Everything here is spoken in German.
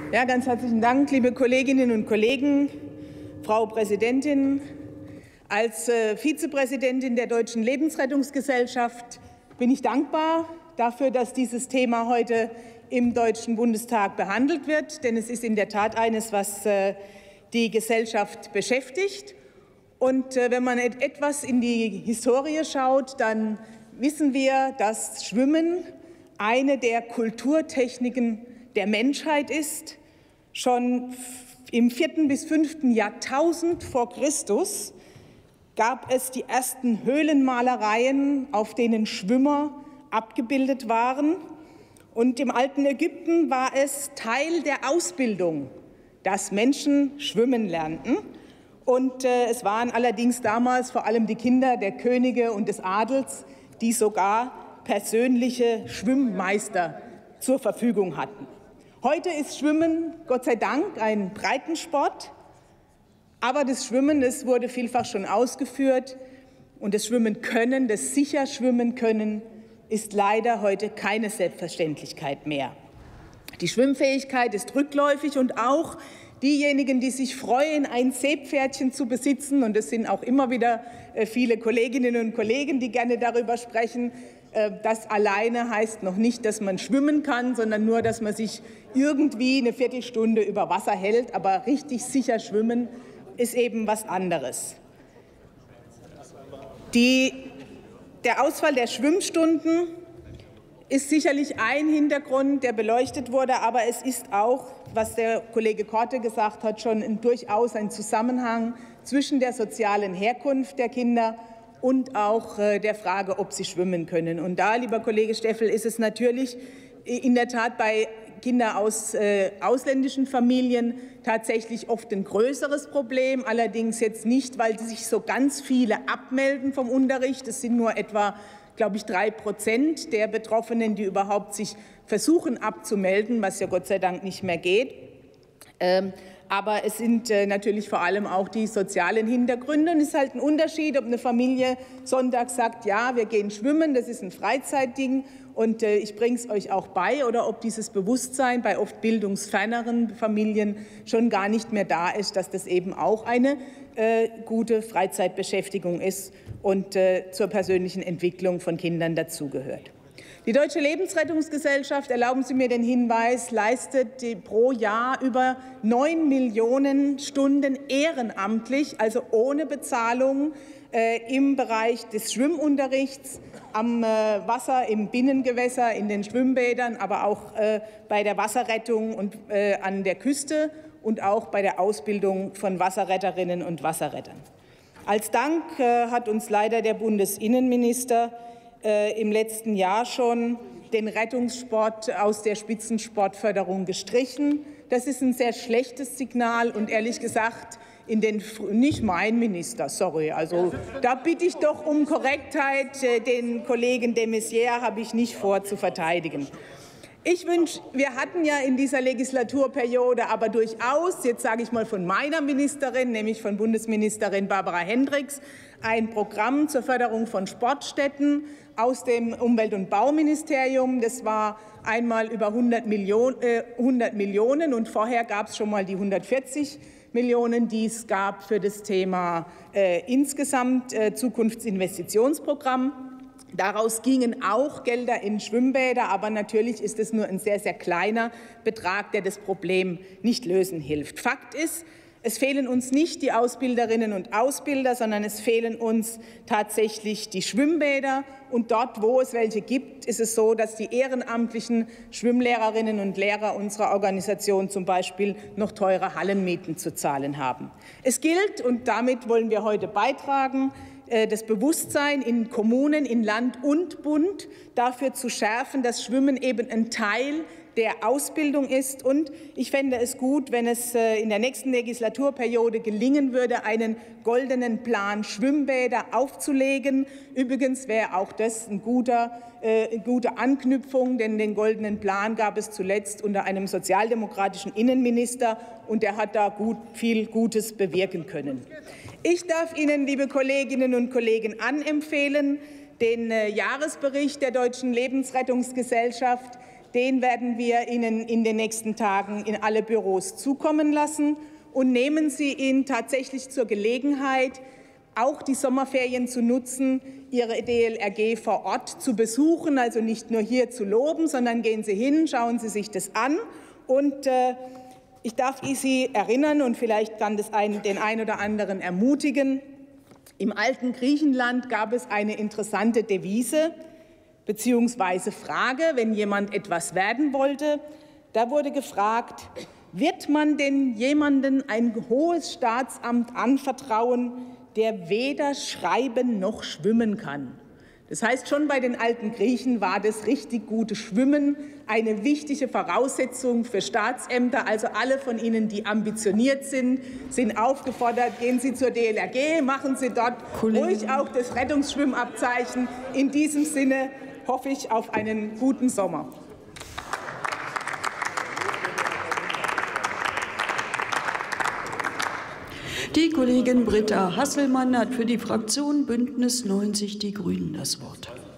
Ja, ganz herzlichen Dank, liebe Kolleginnen und Kollegen, Frau Präsidentin. Als Vizepräsidentin der Deutschen Lebensrettungsgesellschaft bin ich dankbar dafür, dass dieses Thema heute im Deutschen Bundestag behandelt wird, denn es ist in der Tat eines, was die Gesellschaft beschäftigt. Und wenn man etwas in die Historie schaut, dann wissen wir, dass Schwimmen eine der Kulturtechniken der Menschheit ist. Schon im 4. bis 5. Jahrtausend vor Christus gab es die ersten Höhlenmalereien, auf denen Schwimmer abgebildet waren. Und im alten Ägypten war es Teil der Ausbildung, dass Menschen schwimmen lernten. Und es waren allerdings damals vor allem die Kinder der Könige und des Adels, die sogar persönliche Schwimmmeister zur Verfügung hatten. Heute ist Schwimmen, Gott sei Dank, ein Breitensport. Aber das Schwimmen, das wurde vielfach schon ausgeführt. Und das Schwimmen können, das sicher Schwimmen können, ist leider heute keine Selbstverständlichkeit mehr. Die Schwimmfähigkeit ist rückläufig und auch diejenigen, die sich freuen, ein Seepferdchen zu besitzen, und es sind auch immer wieder viele Kolleginnen und Kollegen, die gerne darüber sprechen, das alleine heißt noch nicht, dass man schwimmen kann, sondern nur, dass man sich irgendwie eine Viertelstunde über Wasser hält. Aber richtig sicher schwimmen ist eben was anderes. Der Ausfall der Schwimmstunden ist sicherlich ein Hintergrund, der beleuchtet wurde, aber es ist auch, was der Kollege Korte gesagt hat, schon durchaus ein Zusammenhang zwischen der sozialen Herkunft der Kinder und auch der Frage, ob sie schwimmen können. Und da, lieber Kollege Steffel, ist es natürlich in der Tat bei Kindern aus ausländischen Familien tatsächlich oft ein größeres Problem, allerdings jetzt nicht, weil sich so ganz viele abmelden vom Unterricht. Es sind nur etwa, glaube ich, 3% der Betroffenen, die überhaupt sich versuchen abzumelden, was ja Gott sei Dank nicht mehr geht. Aber es sind natürlich vor allem auch die sozialen Hintergründe. Und es ist halt ein Unterschied, ob eine Familie Sonntag sagt, ja, wir gehen schwimmen, das ist ein Freizeitding und ich bringe es euch auch bei, oder ob dieses Bewusstsein bei oft bildungsferneren Familien schon gar nicht mehr da ist, dass das eben auch eine gute Freizeitbeschäftigung ist und zur persönlichen Entwicklung von Kindern dazugehört. Die Deutsche Lebensrettungsgesellschaft, erlauben Sie mir den Hinweis, leistet pro Jahr über 9 Millionen Stunden ehrenamtlich, also ohne Bezahlung, im Bereich des Schwimmunterrichts, am Wasser, im Binnengewässer, in den Schwimmbädern, aber auch bei der Wasserrettung und an der Küste und auch bei der Ausbildung von Wasserretterinnen und Wasserrettern. Als Dank hat uns leider der Bundesinnenminister im letzten Jahr schon den Rettungssport aus der Spitzensportförderung gestrichen. Das ist ein sehr schlechtes Signal und ehrlich gesagt, nicht mein Minister, sorry, also da bitte ich doch um Korrektheit, den Kollegen de Maizière habe ich nicht vor zu verteidigen. Wir hatten ja in dieser Legislaturperiode aber durchaus, jetzt sage ich mal von meiner Ministerin, nämlich von Bundesministerin Barbara Hendricks, ein Programm zur Förderung von Sportstätten aus dem Umwelt- und Bauministerium. Das war einmal über 100 Millionen und vorher gab es schon mal die 140 Millionen, die es gab für das Thema insgesamt Zukunftsinvestitionsprogramm. Daraus gingen auch Gelder in Schwimmbäder, aber natürlich ist es nur ein sehr, sehr kleiner Betrag, der das Problem nicht lösen hilft. Fakt ist, es fehlen uns nicht die Ausbilderinnen und Ausbilder, sondern es fehlen uns tatsächlich die Schwimmbäder. Und dort, wo es welche gibt, ist es so, dass die ehrenamtlichen Schwimmlehrerinnen und Lehrer unserer Organisation zum Beispiel noch teure Hallenmieten zu zahlen haben. Es gilt, und damit wollen wir heute beitragen, das Bewusstsein in Kommunen, in Land und Bund dafür zu schärfen, dass Schwimmen eben ein Teil der Ausbildung ist. Und ich fände es gut, wenn es in der nächsten Legislaturperiode gelingen würde, einen goldenen Plan Schwimmbäder aufzulegen. Übrigens wäre auch das eine gute Anknüpfung, denn den goldenen Plan gab es zuletzt unter einem sozialdemokratischen Innenminister, und der hat da viel Gutes bewirken können. Ich darf Ihnen, liebe Kolleginnen und Kollegen, anempfehlen, den Jahresbericht der Deutschen Lebensrettungsgesellschaft, Den werden wir Ihnen in den nächsten Tagen in alle Büros zukommen lassen. Und nehmen Sie ihn tatsächlich zur Gelegenheit, auch die Sommerferien zu nutzen, Ihre DLRG vor Ort zu besuchen, also nicht nur hier zu loben, sondern gehen Sie hin, schauen Sie sich das an. Und ich darf Sie erinnern und vielleicht kann das den einen oder anderen ermutigen. Im alten Griechenland gab es eine interessante Devise bzw. Frage, wenn jemand etwas werden wollte. Da wurde gefragt, wird man denn jemandem ein hohes Staatsamt anvertrauen, der weder schreiben noch schwimmen kann? Das heißt, schon bei den alten Griechen war das richtig gute Schwimmen eine wichtige Voraussetzung für Staatsämter. Also alle von Ihnen, die ambitioniert sind, sind aufgefordert, gehen Sie zur DLRG, machen Sie dort ruhig auch das Rettungsschwimmabzeichen. In diesem Sinne hoffe ich auf einen guten Sommer. Die Kollegin Britta Hasselmann hat für die Fraktion Bündnis 90 Die Grünen das Wort.